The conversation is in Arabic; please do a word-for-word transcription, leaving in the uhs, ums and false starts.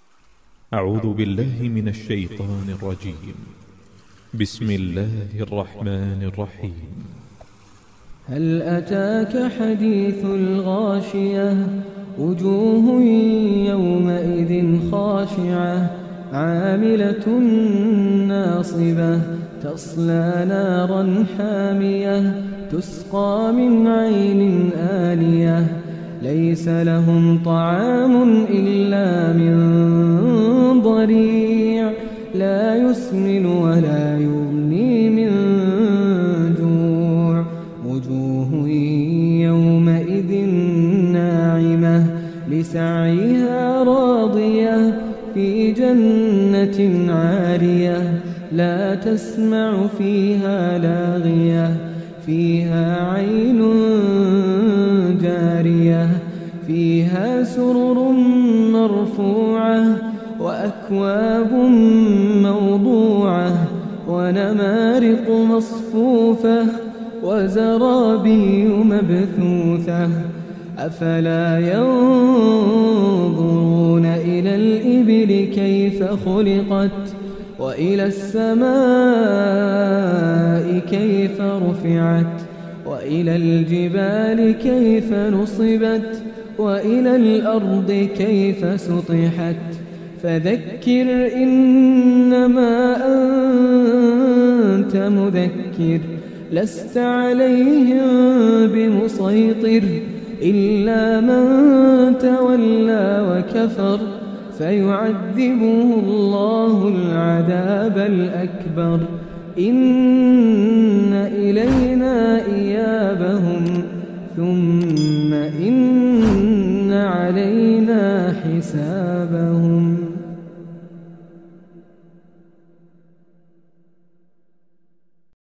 أعوذ بالله من الشيطان الرجيم. بسم الله الرحمن الرحيم. هل أتاك حديث الغاشية وجوه يومئذ خاشعة عاملة ناصبة تصلى نارا حامية تسقى من عين آنية ليس لهم طعام إلا من ضريع لا يسمن ولا يغني من جوع وجوه يومئذ ناعمة لسعيها راضية في جنة عالية لا تسمع فيها لاغية فيها عين جارية فيها سرر مرفوعة وأكواب موضوعة ونمارق مصفوفة وزرابي مبثوثة أفلا ينظرون إلى الإبل كيف خلقت وإلى السماء كيف رفعت وإلى الجبال كيف نصبت وإلى الأرض كيف سطحت فذكر إنما أنت مذكر لست عليهم بمسيطر إلا من تولى وكفر فيعذبه الله العذاب الأكبر إن إلينا إيابهم ثم إن علينا حسابهم.